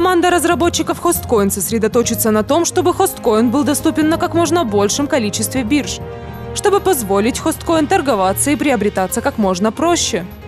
Команда разработчиков HostCoin сосредоточится на том, чтобы HostCoin был доступен на как можно большем количестве бирж, чтобы позволить HostCoin торговаться и приобретаться как можно проще.